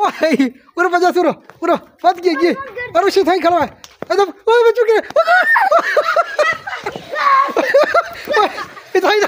ओए उरे बजा सुरो उरो फट गई ये और उसी थाई खड़ा है एकदम ओए बच्चों के इधर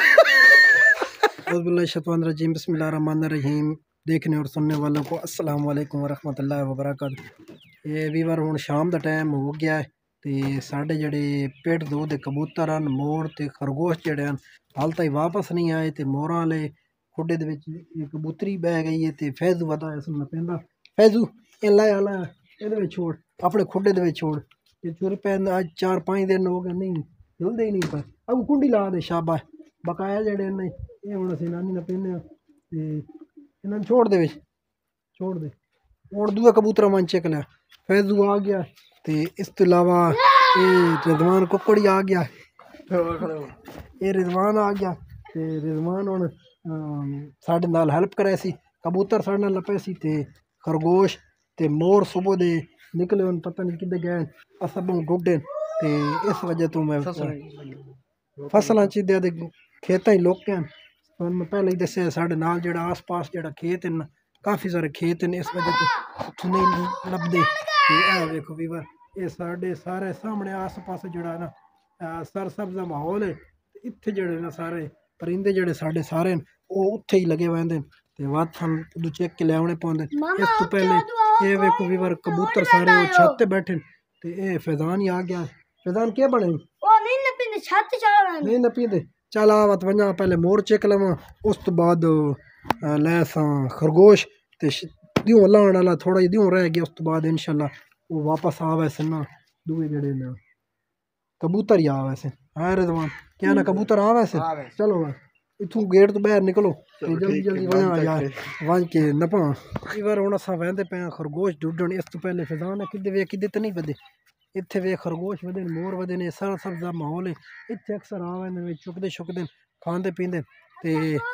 बिस्मिल्लाहिर्रहमानिर्रहीम बिस्मिल्लाहिर्रहमानिर्रहीम। देखने और सुनने वालों को अस्सलाम वालेकुम वरहमतुल्लाहि वबरकातुहू। ये भी बार हुण शाम का टाइम हो गया है ते साढ़े जड़े पेट दो दे कबूतर हैं मोर ते खरगोश जड़े हैं हाल ताईं वापस नहीं आए ते मोरां वाले खुडे दे विच कबूतरी बह गई है ते फैजू वदा सुनना पैंदा फैजू ए लाया लाया इहदे विच छोड़ अपने खुडे दे विच छोड़ ये चुर पैंदा अज 4-5 दिन हो गए नहीं हिलदे ही नहीं पर अब कुंडी ला दे शाबाश बकाया जड़े ने ये हुण असीं नानी ने पीने ते इन्हां छोड़ दे विच छोड़ दे और दूआ कबूतर मन चेक लिया फैजू आ गया ते इस तो अलावा ये रिजवान कुकड़ी आ गया ये रिजवान आ गया ते रिजवान हुण साढ़े नाल हेल्प करे सी कबूतर साढ़े नाल लपे सी ते खरगोश ते मोर सुबह दे निकले हुन पता नहीं किधर गए असबों डुडे ते इस वजह तो मैं फसलां च दे खेतां ही लोके हैं मैं पहले ही दस्या साढ़े नाल जेड़ा आस पास जेड़ा खेत हैं काफ़ी सारे खेत हैं इस वजह तो उत्थों नहीं लभदे ते वेखो वीवर ये साढ़े सारे सामने आस पास जेड़ा ना सरसब्ज़ा माहौल है इत्थे जेड़े ना सारे परिंदे जेड़े साढ़े सारे वो उत्थे ही लगे हुए हैं ते वत सानू चेक के लियाने पौंदे। इस तो पहले ये वेखो वीवर कबूतर सारे वो छत ते बैठे ते ये फैजान ही आ गया फैजान क्या बने नहीं नपींदे चल आवत वञा पहले मोर चेक लवां उस तो बाद लैसां खरगोश ते दियों लाने वाला थोड़ा दियों रह गया उस तो बाद इंशाल्लाह वो वापस आवे से ना दूए जड़े ना कबूतर ही आवे से हाँ रिजवान क्या ना कबूतर आवे से चलो इथों गेट तो बाहर निकलो जल्दी जल्दी वञा यार वञ के नपा बार हुण असां वेंदे पे खरगोश ढूंढण इस तो पहले फैजान किदे वे किदे तो नहीं वधे इत्थे वे खरगोश वधे मोर वधे ने सारा सब्ज़ा माहौल है इत्थे अक्सर आवे चुकदे शुकदे खांदे पींदे ते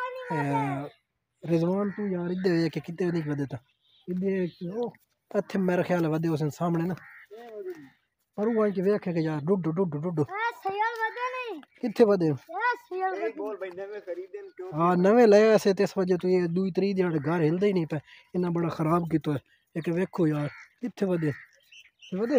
रिजवान तू यार इधर वे के किते नहीं वधे ता इधर ओ इत्थे मेरा ख्याल वधे उस सामने ना पर वो के वेखे के यार डुड डुड डुड किथे वधे हाँ नवे ले ऐसे ते इस वजह तो ये 2-3 दिन घर हिलदे ही नहीं पे इन्ना बड़ा खराब किया है एक वेखो यार किथे वधे वधे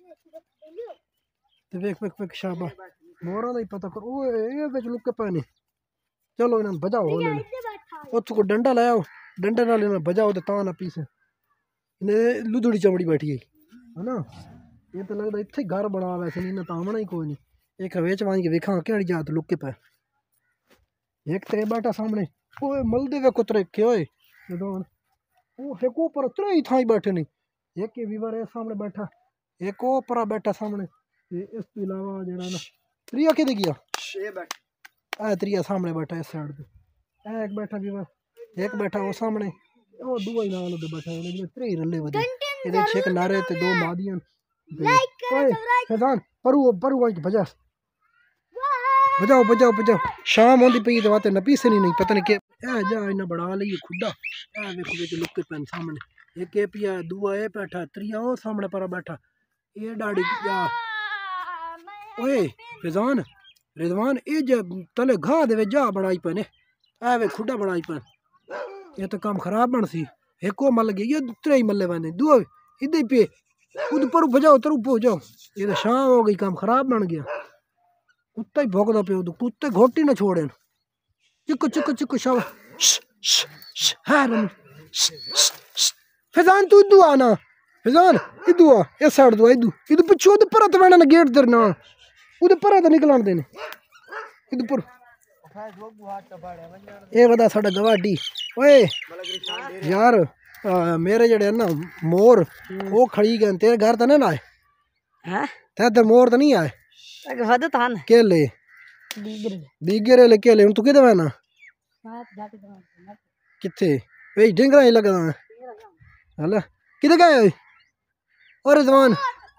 ते वेख वेख वेख शाबाश मोरा दा ही पता कर ओए विच लुके पे ने चलो इन्हां बजाओ ले उत्थों को डंडा ले आओ डंडे नाल इन्हां बजाओ ते तां ना पीसे इन्हें लुधड़ी चमड़ी बैठी गई है ना ये तो लगता इत्थे घर बना वैसे नहीं तो आमना ही कोई नहीं एक वेच वांज के वेखा केड़ी जात लुके पे एक तेरे बैठा सामने ओए मलदे वे कुतरे के ओए ओ एक ऊपर त्रे ही थाई बैठे नहीं एक के वीवर है सामने बैठा एक ऊपर बैठा सामने इस तो अलावा जेड़ा ना त्रिया किदे गया ये बैठा त्रिया सामने बैठा इस साइड पे एक बैठा वीवर एक बैठा वो सामने ओ दुआ ही नाल उधर बैठा है त्रे ही रले वदे इधर छे नारे ते दो मादियां ओए फैजान परू वांज बजा बजाओ बजाओ बजाओ शाम होंदी पई ते वाते नपी से नहीं पता नहीं के जा इना बड़ा लई खुदा देखो विच लुके पेन सामने एक ए पिया दुआ ए बैठा त्रिया ओ सामने पर बैठा ये डाड़ी जा ओए फैजान रिजवान ए जे तले घा दे जा बनाई पने वे खुदा बनाई पन ये तो काम खराब बन सी एक ओ मल गई ये त्रे ही मल्ले बने दुआ इधर पे खुद पर बजाओ तरु पहुंच जाओ ये तो शाम हो गई काम खराब बन गया कुत्ता ही भौंकदा पे तो कुत्ते घोटी ना छोड़े चिक्कू चिक्कू चिक्कू शाबाश फैजान तू इदू आना फैजान इदू आ इस साइड दो इदू इदू पिछू उधर पर तो ना गेट तेरे ना उधर पर तो निकलन देने इधर पर ये बता साडा गवाडी ओए यार मेरे जड़े ना मोर वो खड़ी गए तेरे घर तो नहीं आए हैं तेरे मोर तो नहीं आए केले दीगरे ले केले तू किधर है ना किथे वे डिंगरा ही लगदा हला किधर गए और रिजवान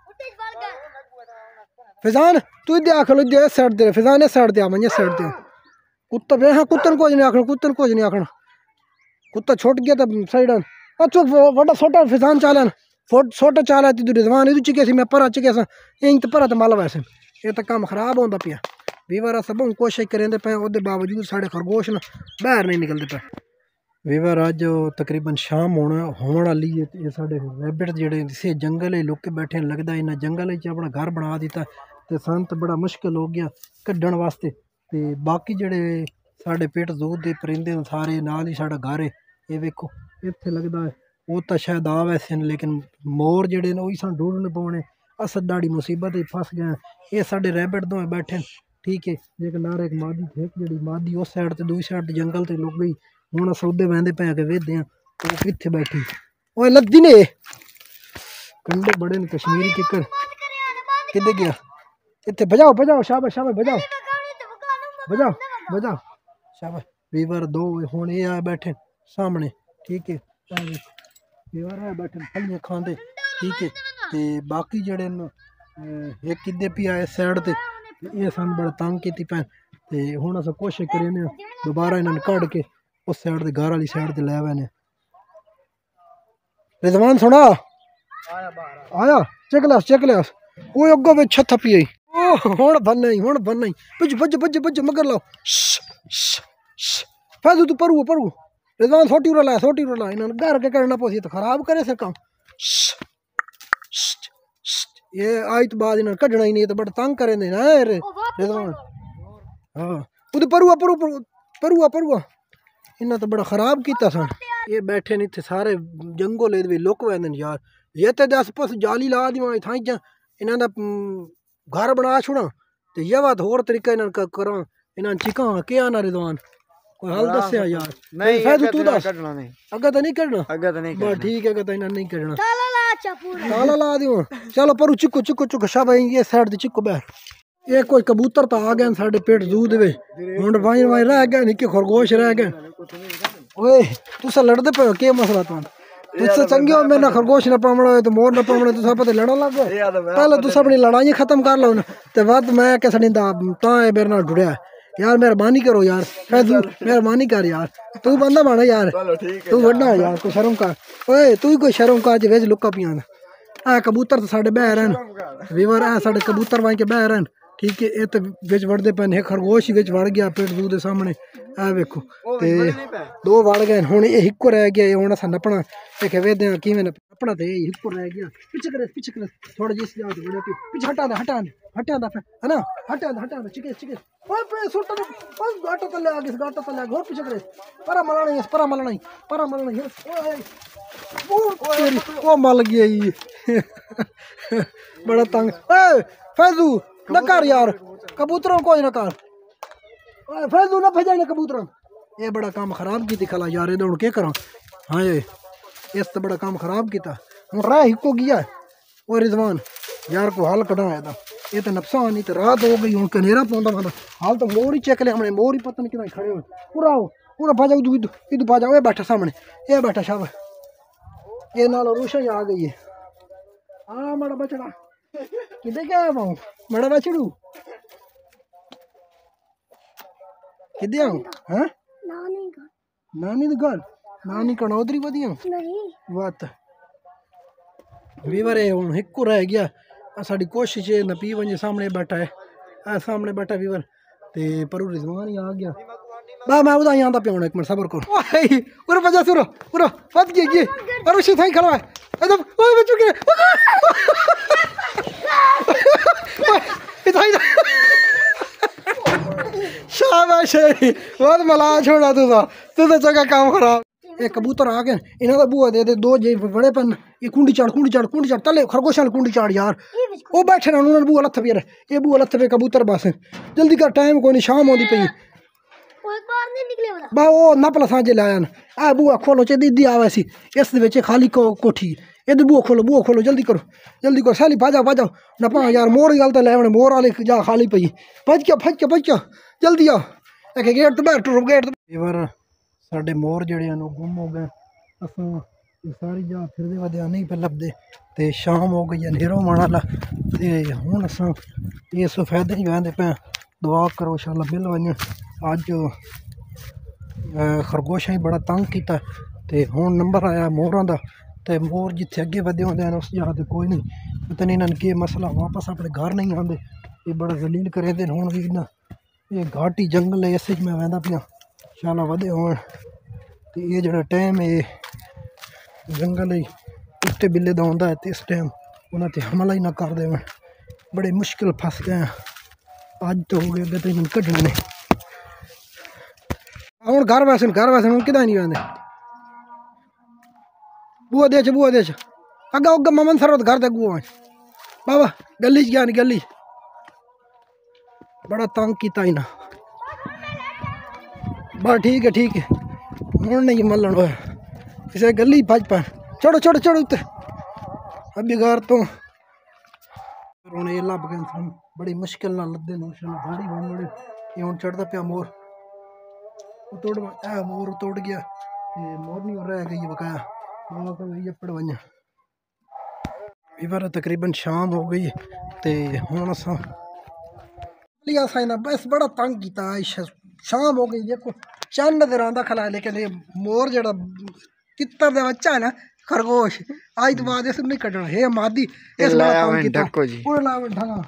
फैजान तू इधर आख लो इधर साइड दे फैजान इस साइड दे आ मैं इस साइड दे कुत्ता वे हां कुत्तन को नहीं आखना कुत्तन को नहीं आखना कुत्ता छूट गया तो साइड अच्छा वड़ा छोटा फैजान चालन छोटा चाला तू रिजवान इधर चिके सी मैं पर चिके सा इन तो पर तो माला वैसे ये तो काम खराब होंदा पिया भी बार सब कोशिश करेंदे पे ओदे बावजूद साढ़े खरगोश ना बाहर नहीं निकलते पे वीवर अज तकरीबन शाम होने वाली है। ये साढ़े रैबिट जेह्ड़े इसे जंगल लुके बैठे लगता इन्हें जंगल अपना घर बना दिता तो सन तो बड़ा मुश्किल हो गया कड्ढण वास्ते। तो बाकी जेह्ड़े साढ़े पेट जू के परिंदे सारे नाल ही साढ़ा घर है। ये वेखो इत्थे लगता है वो तो शायद आ वैसे न, लेकिन मोर जेह्ड़े न वही सन ढूंढने पौने। अस दाड़ी मुसीबत ही फस गए। ये साढ़े रैबिट दोवें बैठे न, ठीक है। लेकिन नारे एक मादी थे जी मादी उस साइड तो दूसरी साइड जंगल तो लुक गई। हूँ अस उद्धर बहते पे के वेखते हैं वो कितने बैठी। ओए लद्दी ने कंडे बड़े न कश्मीरी किकर किधर गया। इतने बजाओ बजाओ शाबाश शाबाश बजाओ बजाओ बजाओ शाबाश। वीवर दो हूँ ये आए बैठे सामने, ठीक है। वीवर आए बैठे फलियां खाते, ठीक है। तो बाकी जड़े न एक किदे पी आए साइड ते ये सन बड़ा तंग की पैन। तो हूँ अस कोशिश करें दोबारा इन्होंने कढ़ के उस साइड ते घर वाली साइड ते लै आने। रिजवान सुना आया चेक लिया वो अगो बिच छत थप्पी आई। हूँ बनना ही भज भज भज भज मगर लाओ फैजू तू परू परू। रिजवान सोटी उरा ला इन्होंने घर के करना पोसी तो खराब करे से काम। ये आज तो बाद इन्होंने कढ़ना ही नहीं तो बड़ा तंग करें ना रिजवान। हाँ उधर परुआ परुआ परुआ परुआ इन्हें तो बड़ा खराब किया सन। ये बैठे न इतने सारे जंगल भी लुक वैंदे न यार। ये तो दस पास जाली ला दी थाई च इन्हों घर बना छुड़ा तो ये बात होर तरीका इन्होंने करा इन्होंने चिका क्या आना रिजवान कोई हल दसिया यार। नहीं तू दस अगर तो नहीं कढ़ना ठीक है। तो इन्होंने नहीं कढ़ना ताला ला दियो। चलो परू चिक्को चिक्को चिक्को शाबाश ये साइड ते चिक्को बैठ। ये कोई कबूतर तो आ गए साढ़े पेट जू दे हूँ वाई वाई रह गए निक्के खरगोश रह गए। ओए तुस लड़ते पे क्या मसला तुझसे चंगे हो मेरा खरगोश न पावना हो तो मोर न पावना तुस पता लड़न लग गए। पहले तुस अपनी लड़ाई खत्म कर लो तो बाद मैं कैसे मेरे नाल जुड़िया यार। मेहरबानी करो यार मेहरबानी कर यार तू बंदा बना यार तू वड्डा यार कोई शर्म कर। ओए तू कोई शर्म कर जो लुका पिया आ कबूतर तो साढ़े बह रहे वीवर है साढ़े कबूतर वाई के बह रहे ठीक है। ये तो बिच वड़ते पे एक खरगोश ही बिच वड़ गया पेट जू के सामने आ वेखो ते दो वड़ गए हूँ ये हिक्को रह गया। हूँ अस नपना एक वेदे कि नपना तो ये हिक्को रह गया। पिछे करे थोड़ा जिस बड़े पिछे हटा दे है ना हटा दे चिके चिके गाटा तले आ गया गाटा तले घोर पिछे करे परा मलना वो मल गया बड़ा तंग। फैजू न कर यार कबूतरों को न कर फैजू न भजाने कबूतरों ये बड़ा काम खराब की खला यार ये क्या करा। हाँ ये इस तो बड़ा काम खराब किया हूँ राह हिको गया। और रिजवान यार को हाल कढ़ाया था ये तो नफसा नहीं तो रात हो गई हूँ कनेरा पाँदा मतलब हाल तो मोर ही चेक लिया हमने मोर ही पता नहीं कितना खड़े हो पूरा आओ पूरा भाजा इधर भाजा ये बैठा सामने ये बैठा शाबाश ये नाल रोशन आ गई है। हाँ बड़ा बचड़ा किधर क्या है पाऊँ बड़ा बचड़ू किधर आऊँ हाँ नानी द घर नानी कनौदरी वधिया बात वीवर हूँ हिक्को रह गया। साड़ी कोशिश है नपी वजे सामने बैठा है सामने बैठा वीवर ते पर रिजवान ही आ गया। बा मैं उदा यहाँ पे एक मिनट सबर करो पूरा बजा सुरो पूरा फट गया ये और उसी थाई खड़ा है एकदम ओए बच्चों के शाबाश बहुत मला छोड़ा तू तो जगह काम खराब। ये कबूतर आ गए इन्हों का बुआ दे दो जे बड़े पन ये कुंडी चाड़ तले खरगोशा कुंडी चाड़ यार वो बैठे ना उन्होंने बुआ लत्थ पे ये बुआ लत्थ पे कबूतर बस जल्दी कर टाइम कोई नहीं शाम होती पई बा वो नपला सांझे लाया आ बुआ खोलो चे दीदी आवे सी इस खाली कोठी ये बुआ खोलो जल्दी करो साली भाजाओ नपा यार मोर गल तो ले मोर वाले जा खाली पई भज के जल्दी आओ एक गेट तो बैठ गेट तो साढ़े मोर जड़े गुम हो गए असों सारी जा फिरदे वदे नहीं पे लभदे ते शाम हो गई अंधेरो होने वाला ते हुण असां ये सफेदे ही वहदे पे दुआ करो इंशाअल्लाह मिल वञ। अज खरगोशा ही बड़ा तंग किया ते हुण नंबर आया मोरां दा ते मोर जिथे अगे वधे होंदे हैं उस जगह ते कोई नहीं पता नहीं इन्होंने के मसला वापस अपने घर नहीं आते ये बड़ा जलील करे दे हुण भी ना ये घाटी जंगल है इस मैं वहदा पिया इंशाअल्लाह वधे होण तो ये जो टाइम है जंगल ही कुत्ते बिल्ले का आता है तो इस टाइम उन्होंने हमला ही ना कर दे। बड़े मुश्किल फस गए अज तो हो गए अगर तो इन कढ़ने ने हूँ घर वैसे हूँ कि नहीं आते बुआ दे अग्गा उग्गा ममन सर घर तक बुआ बाबा गली च गया नहीं गली बड़ा तंग किया इन्हें बस ठीक है हूँ नहीं मलन हो किसी गली भज पा चढ़ो उत्ते अभी घर तो हूँ ये लभ गए बड़ी मुश्किल ना लदे गाड़ी बन ये हूँ चढ़ता पाया मोर तोड़ मोर तोड़ गया मोर नहीं रह गई बकाया पड़ वह बार तकरीबन शाम हो गई तो हूँ असा बस बड़ा तंग किया शाम हो गई देखो चंद नजर आता खला लेकिन ये मोर जरा तितर का बच्चा है ना खरगोश आज तो बाद इस नहीं कटना है मादी इस बड़ा तंग किया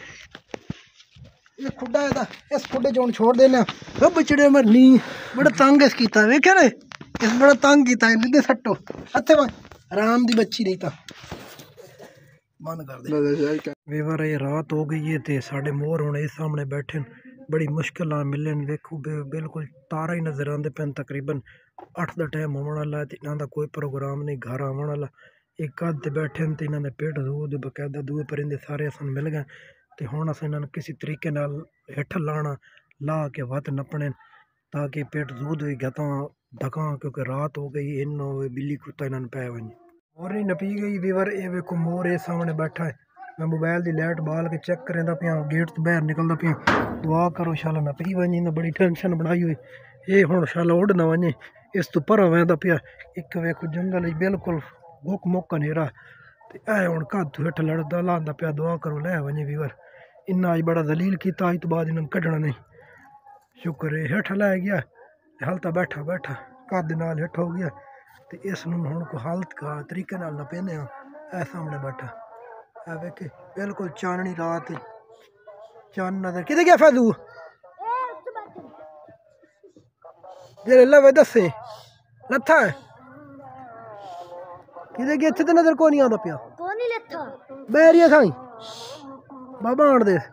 ये खुडा है इस खुडे चो छोड़ देना बचड़े मरनी बड़ा तंग इस किया वेख्या रे इस बड़ा तंग किया सट्टो हथे आराम की बच्ची नहीं था बंद कर दे वीवर ये रात हो गई है तो साढ़े मोर होने इस सामने बैठे बड़ी मुश्किल मिले वेखो बिल्कुल तारा ही नजर आते पे तकरीबन 8 का टाइम होने वाला है तो इन्हों का कोई प्रोग्राम नहीं घर आने वाला एक अद बैठे तो इन्होंने पेट दूध बकायदा दूए परिंदे सारे असन मिल गए तो हूँ अस इन्होंने किसी तरीके हेठ लाना ला के वत नपने ताकि पेट दूध हुई गता ढका क्योंकि रात हो गई इन बिल्ली कुत्ता इन्होंने पै वन मोर ही नपी गई वीवर ये वेखो मोर ये सामने बैठा है मैं मोबाइल की लाइट बाल के चेक करेंदा पिया गेट तो बाहर निकलता पिया दुआ करो शाला नपी वनी ना बड़ी टेंशन बनाई हुई ये हूँ शाला उड़ ना वने इस तो पर वहदा पिया एक वेखो जंगल बिल्कुल गुक मुक नेरा तो ऐ हूँ कद हेठ लड़दा लादा पिया दुआ करो लै वने वीवर इन्ना अज बड़ा दलील किया अज तो बाद इन्होंने कढ़ना नहीं शुक्र है हेठ लै गया हल तो बैठा कद नाल हेठ हो गया तो इस हूँ को हालत का तरीके नपेने ऐ सामने बैठा है वेखे बिल्कुल चाननी रात चान नजर कि गया फैदू जे लवे दसे लथा है कि गया इतने तो नजर को नहीं आता पिया बैरिया साई बाबा आन दे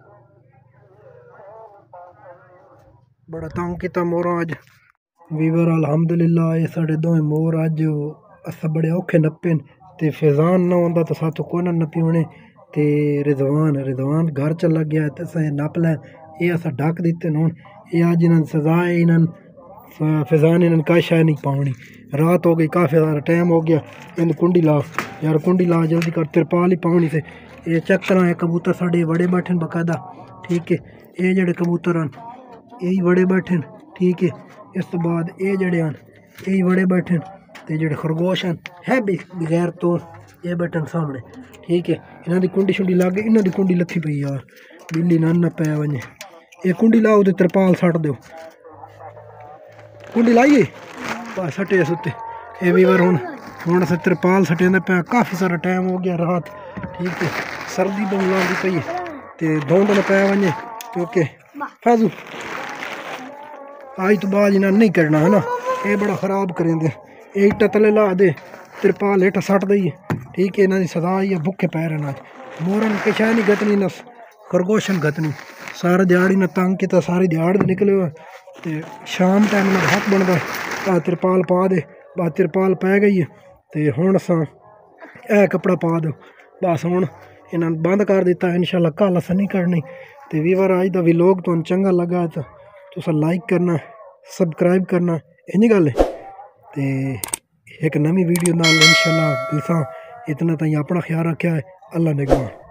बड़ा तंग किया मोर अज वीवर अलहमदुलिल्लाह ये साढ़े दोवें मोर अज अस बड़े औखे नप्पे ते फैजान ना होंदा तो सातों को नपी होने ते रिजवान घर चला गया तो अस नप लै ये अस ढक दिते हूँ ये अज इन्होंने सजा है इन्होंने फैजान इन्होंने कई शायद नहीं पानी रात हो गई काफ़ी सारा टाइम हो गया इन कुंडी ला यार कुंडी ला जल्दी कर तिरपाल ही पानी से ये चेक करा है कबूतर साढ़े बड़े बैठे बकायदा ठीक है ये जड़े कबूतर हैं यही बड़े बैठे ठीक है इस तो बाद ये जड़े हैं यही बड़े बैठे तो जड़े खरगोश हैं बगैर तो ये बैठे सामने ठीक है इन्हों की कुंडी शुंडी ला गई इन्हों की कुंडी लथी पई यार बिल्ली ना पै वने ये कुंडी लाओ तो तिरपाल सट दो कुंडी लाइए बस सटे सुते ये वीवर हूँ अस तिरपाल सटे पे काफ़ी सारा टाइम हो गया रात ठीक है सर्दी बन ला पई तो धुंध न पै वने क्योंकि फैजू आज तो बाद इन्हें नहीं करना है ना ये बड़ा ख़राब करेंगे ये इट्टा तले ला दे तिरपाल हेठ सट दईए ठीक है इन्हों की सजा आई है भुखे पै रहना मोरन के शायद नहीं गतनी न खरगोशन गतनी सारा दिहाड़ी न तंग किया सारी दिहाड़ निकले हुए तो शाम टाइम ना हक बनता तिरपाल पा दे बस तिरपाल पै गई है तो हूँ अस ए कपड़ा पा दो बस हूँ इन्होंने बंद कर दिता इंशाल्लाह कल अस नहीं करनी तो वीवर अज का व्लॉग तुहानू चंगा लगा तो तुस लाइक करना सबसक्राइब करना इन गल तो एक नवी वीडियो नाल इंशाल्लाह मिलसां इतना ताईं अपना ख्याल रखा है अल्लाह निगरान।